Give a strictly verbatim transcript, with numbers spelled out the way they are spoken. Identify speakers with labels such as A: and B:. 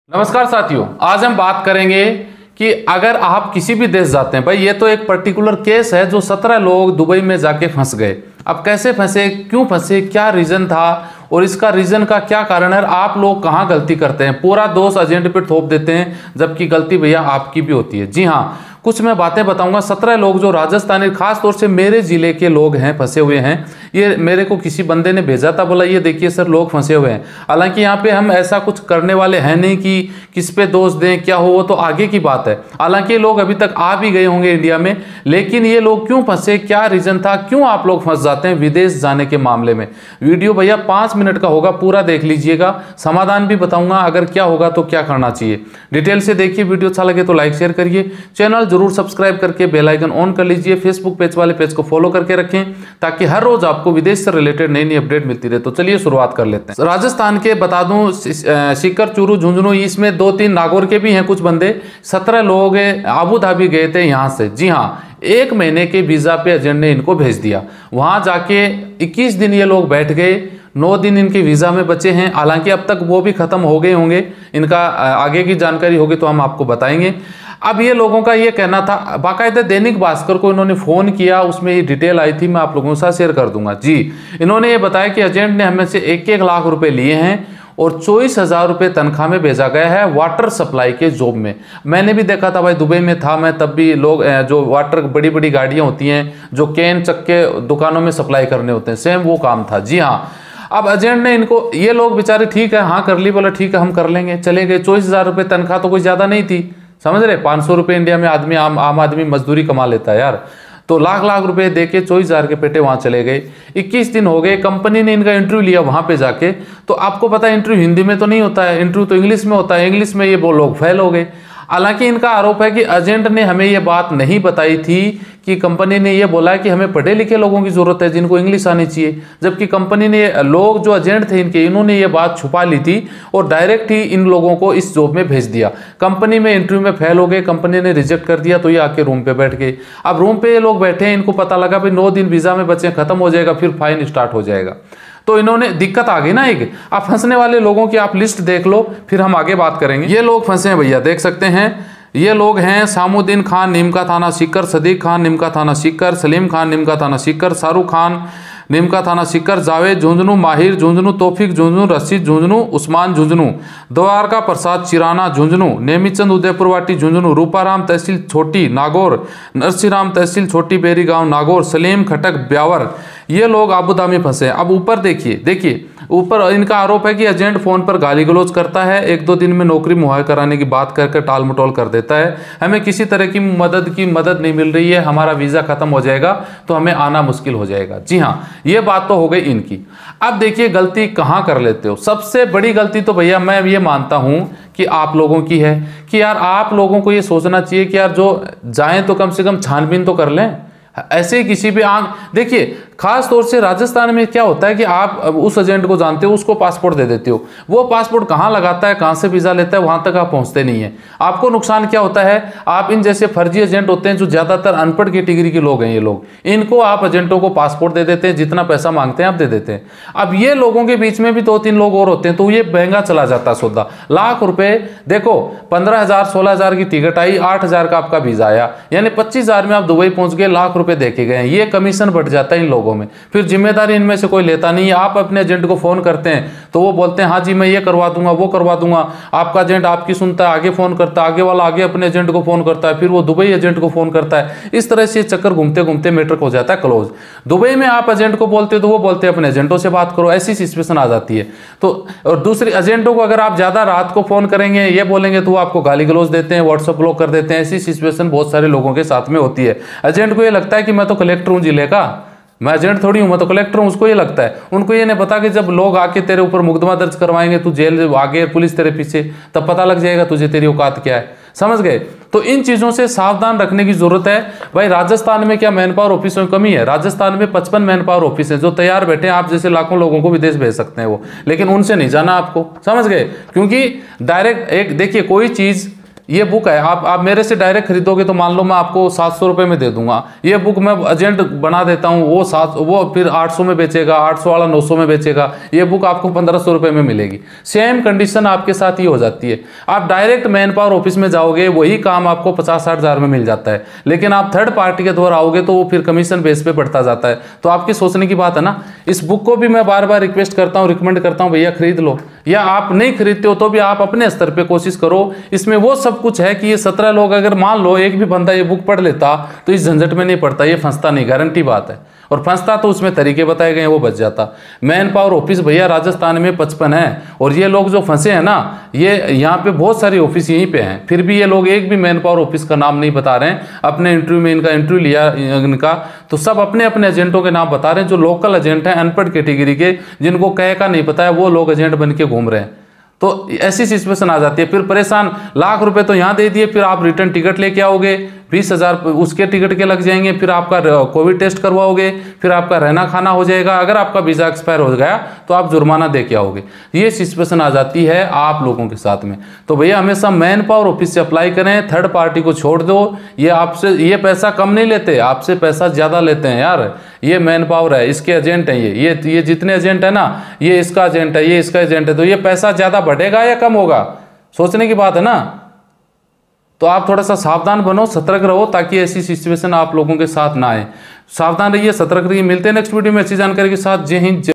A: नमस्कार साथियों, आज हम बात करेंगे कि अगर आप किसी भी देश जाते हैं, भाई ये तो एक पर्टिकुलर केस है जो सत्रह लोग दुबई में जाके फंस गए। अब कैसे फंसे, क्यों फंसे, क्या रीजन था और इसका रीजन का क्या कारण है, आप लोग कहाँ गलती करते हैं, पूरा दोष एजेंट पे थोप देते हैं, जबकि गलती भैया आपकी भी होती है। जी हाँ, कुछ मैं बातें बताऊंगा। सत्रह लोग जो राजस्थानी, खास तौर से मेरे जिले के लोग हैं, फंसे हुए हैं। ये मेरे को किसी बंदे ने भेजा था, बोला ये देखिए सर लोग फंसे हुए हैं। हालांकि यहाँ पे हम ऐसा कुछ करने वाले हैं नहीं कि किस पे दोष दें, क्या हो, वो तो आगे की बात है। हालांकि लोग अभी तक आ भी गए होंगे इंडिया में, लेकिन ये लोग क्यों फंसे, क्या रीजन था, क्यों आप लोग फंस जाते हैं विदेश जाने के मामले में। वीडियो भैया पाँच मिनट का होगा, पूरा देख लीजिएगा। समाधान भी बताऊंगा, अगर क्या होगा तो क्या करना चाहिए। डिटेल से देखिए, वीडियो अच्छा लगे तो लाइक शेयर करिए, चैनल जरूर सब्सक्राइब करके बेल आइकन ऑन कर लीजिए। फेसबुक पेज वाले पेज को फॉलो करके रखें ताकि हर रोज आपको विदेश से रिलेटेड नई नई अपडेट मिलती रहे। तो चलिए शुरुआत कर लेते हैं। राजस्थान के बता दूं, सीकर, चूरू, झुंझुनू, इसमें दो तीन नागौर के भी हैं कुछ बंदे। सत्रह लोग आबू धाबी गए थे यहाँ से। जी हाँ, एक महीने के वीजा पे एजेंट ने इनको भेज दिया। वहां जाके इक्कीस दिन ये लोग बैठ गए, नौ दिन इनके वीजा में बचे हैं। हालांकि अब तक वो भी खत्म हो गए होंगे, इनका आगे की जानकारी होगी तो हम आपको बताएंगे। अब ये लोगों का ये कहना था, बाकायदा दैनिक भास्कर को इन्होंने फोन किया, उसमें ये डिटेल आई थी, मैं आप लोगों के साथ शेयर कर दूंगा। जी, इन्होंने ये बताया कि एजेंट ने हमें से एक एक लाख रुपए लिए हैं और चौबीस हजार रुपये तनख्वाह में भेजा गया है वाटर सप्लाई के जॉब में। मैंने भी देखा था भाई, दुबई में था मैं, तब भी लोग जो वाटर बड़ी बड़ी गाड़ियां होती हैं जो कैन चक्के दुकानों में सप्लाई करने होते हैं, सेम वो काम था। जी हाँ, अब एजेंट ने इनको, ये लोग बेचारे ठीक है हाँ कर ली, बोला ठीक है हम कर लेंगे, चले गए। चौबीस हजार रुपये तनख्वाह तो कोई ज़्यादा नहीं थी, समझ रहे। पाँच सौ रुपये इंडिया में आदमी, आम आम आदमी मजदूरी कमा लेता है यार। तो लाख लाख रुपए देके चौबीस हजार के पेटे वहां चले गए। इक्कीस दिन हो गए, कंपनी ने इनका इंटरव्यू लिया वहां पे जाके। तो आपको पता है इंटरव्यू हिंदी में तो नहीं होता है, इंटरव्यू तो इंग्लिश में होता है। इंग्लिश में ये वो लोग फेल हो गए। हालांकि इनका आरोप है कि एजेंट ने हमें ये बात नहीं बताई थी कि कंपनी ने ये बोला है कि हमें पढ़े लिखे लोगों की जरूरत है जिनको इंग्लिश आनी चाहिए, जबकि कंपनी ने, लोग जो एजेंट थे इनके, इन्होंने ये बात छुपा ली थी और डायरेक्ट ही इन लोगों को इस जॉब में भेज दिया। कंपनी में इंटरव्यू में फेल हो गए, कंपनी ने रिजेक्ट कर दिया, तो ये आके रूम पे बैठ गए। अब रूम पे ये लोग बैठे हैं, इनको पता लगा भाई नौ दिन वीजा में बचे, खत्म हो जाएगा, फिर फाइन स्टार्ट हो जाएगा। तो इन्होंने, दिक्कत आ गई ना एक। अब फंसने वाले लोगों की आप लिस्ट देख लो, फिर हम आगे बात करेंगे। ये लोग फंसे हैं भैया, देख सकते हैं। ये लोग हैं सामुद्दीन खान, नीमका थाना सीकर, सदीक खान, नीमका थाना सीकर, सलीम खान, नीमका थाना सीकर, शाहरुख खान, नीमका थाना सीकर, जावेद झुंझुनू, माहिर झुंझुनू, तौफीक झुंझुनू, रशीद झुंझुनू, उस्मान झुंझुनू, द्वारका प्रसाद चिराना झुंझुनू, नेमीचंद उदयपुर वाटी झुंझुनू, रूपाराम तहसील छोटी नागौर, नरसिंहराम तहसील छोटी बेरी गांव नागौर, सलीम खटक ब्यावर, ये लोग आबू धाबी फंसे। अब ऊपर देखिए, देखिए ऊपर इनका आरोप है कि एजेंट फोन पर गाली गलौज करता है, एक दो दिन में नौकरी मुहैया कराने की बात करके टाल मटोल कर देता है, हमें किसी तरह की मदद की मदद नहीं मिल रही है, हमारा वीजा खत्म हो जाएगा तो हमें आना मुश्किल हो जाएगा। जी हाँ, ये बात तो हो गई इनकी। अब देखिए गलती कहाँ कर लेते हो। सबसे बड़ी गलती तो भैया मैं ये मानता हूं कि आप लोगों की है कि यार आप लोगों को ये सोचना चाहिए कि यार जो जाएं तो कम से कम छानबीन तो कर लें। ऐसे ही किसी भी आंख, देखिए खास तौर से राजस्थान में क्या होता है कि आप उस एजेंट को जानते हो, उसको पासपोर्ट दे देते हो, वो पासपोर्ट कहाँ लगाता है, कहाँ से वीजा लेता है, वहां तक आप पहुंचते नहीं है। आपको नुकसान क्या होता है, आप इन जैसे फर्जी एजेंट होते हैं जो ज्यादातर अनपढ़ कैटेगरी के लोग हैं, ये लोग, इनको आप एजेंटों को पासपोर्ट दे देते हैं, जितना पैसा मांगते हैं आप दे देते हैं। अब ये लोगों के बीच में भी दो तीन लोग और होते हैं, तो ये महंगा चला जाता है सौदा। लाख रुपए, देखो पंद्रह हजार सोलह हजार की टिकट आई, आठ हजार का आपका वीजा आया, यानी पच्चीस हजार में आप दुबई पहुंच गए, लाख रुपए देखे गए। ये कमीशन बढ़ जाता है इन लोगों में, फिर जिम्मेदारी इनमें से कोई लेता नहीं है। आप अपने एजेंट को फोन करते हैं तो वो बोलते हैं हाँ जी मैं ये करवा दूंगा, वो करवा दूंगा। आपका एजेंट आपकी सुनता है, आगे फोन करता है, आगे वाला आगे अपने एजेंट को फोन करता है, फिर वो दुबई एजेंट को फोन करता है। इस तरह से चक्कर घूमते घूमते मैटर हो जाता है क्लोज। दुबई में आप एजेंट को बोलते हो तो वो बोलते हैं अपने एजेंटों से बात करो, ऐसी सिचुएशन आ जाती है। तो और दूसरी, एजेंटों को अगर आप ज्यादा रात को फोन करेंगे, ये बोलेंगे तो वो आपको गाली गलौज देते हैं, व्हाट्सएप ब्लॉक कर देते हैं। ऐसी सिचुएशन बहुत सारे लोगों के साथ में होती है। एजेंट को ये लगता है कि मैं तो कलेक्टर हूं जिले का, मैं एजेंट थोड़ी हूं, मैं तो कलेक्टर हूं, उसको ये लगता है। उनको ये नहीं पता कि जब लोग आके तेरे ऊपर मुकदमा दर्ज करवाएंगे, तू जेल आगे, पुलिस तेरे पीछे, तब पता लग जाएगा तुझे तेरी औकात क्या है। समझ गए। तो इन चीजों से सावधान रखने की जरूरत है भाई। राजस्थान में क्या मैन पावर ऑफिसों में कमी है? राजस्थान में पचपन मैन पावर ऑफिस है जो तैयार बैठे हैं, आप जैसे लाखों लोगों को विदेश भेज सकते हैं वो, लेकिन उनसे नहीं जाना आपको। समझ गए? क्योंकि डायरेक्ट एक देखिए, कोई चीज ये बुक है, आप आप मेरे से डायरेक्ट खरीदोगे तो मान लो मैं आपको सात सौ रुपये में दे दूंगा। ये बुक मैं एजेंट बना देता हूँ, वो सात वो फिर आठ सौ में बेचेगा, आठ सौ वाला नौ सौ में बेचेगा, ये बुक आपको पंद्रह सौ रुपये में मिलेगी। सेम कंडीशन आपके साथ ही हो जाती है। आप डायरेक्ट मैन पावर ऑफिस में जाओगे, वही काम आपको पचास साठ हज़ार में मिल जाता है, लेकिन आप थर्ड पार्टी के द्वारा आओगे तो वो फिर कमीशन बेस पे बढ़ता जाता है। तो आपकी सोचने की बात है ना। इस बुक को भी मैं बार बार रिक्वेस्ट करता हूँ, रिकमेंड करता हूँ, भैया खरीद लो, या आप नहीं खरीदते हो तो भी आप अपने स्तर पे कोशिश करो। इसमें वो सब कुछ है कि ये सत्रह लोग, अगर मान लो एक भी बंदा ये बुक पढ़ लेता तो इस झंझट में नहीं पड़ता, ये फंसता नहीं, गारंटी बात है। और फंसता तो उसमें तरीके बताए गए हैं, वो बच जाता। मैन पावर ऑफिस भैया राजस्थान में पचपन है, और ये लोग जो फंसे हैं ना, ये यहाँ पे बहुत सारी ऑफिस यहीं पे हैं, फिर भी ये लोग एक भी मैन पावर ऑफिस का नाम नहीं बता रहे हैं। अपने इंटरव्यू में इनका इंटरव्यू लिया इनका, तो सब अपने अपने एजेंटों के नाम बता रहे हैं। जो लोकल एजेंट हैं, अनपढ़ कैटेगरी के, जिनको कह का नहीं पता है, वो लोग एजेंट बन के घूम रहे हैं। तो ऐसी सिचुएशन आ जाती है, फिर परेशान। लाख रुपए तो यहाँ दे दिए, फिर आप रिटर्न टिकट लेके आओगे, बीस हजार उसके टिकट के लग जाएंगे, फिर आपका कोविड टेस्ट करवाओगे, फिर आपका रहना खाना हो जाएगा। अगर आपका वीज़ा एक्सपायर हो गया तो आप जुर्माना दे के आओगे। ये सिचुएशन आ जाती है आप लोगों के साथ में। तो भैया हमेशा मैन पावर ऑफिस से अप्लाई करें, थर्ड पार्टी को छोड़ दो। ये आपसे ये पैसा कम नहीं लेते, आपसे पैसा ज़्यादा लेते हैं यार। ये मैन पावर है, इसके एजेंट हैं, ये ये ये जितने एजेंट है ना, ये इसका एजेंट है, ये इसका एजेंट है, तो ये पैसा ज़्यादा बढ़ेगा या कम होगा, सोचने की बात है ना। तो आप थोड़ा सा सावधान बनो, सतर्क रहो, ताकि ऐसी सिचुएशन आप लोगों के साथ ना आए। सावधान रहिए, सतर्क रहिए। मिलते हैं नेक्स्ट वीडियो में अच्छी जानकारी के साथ। जय हिंद।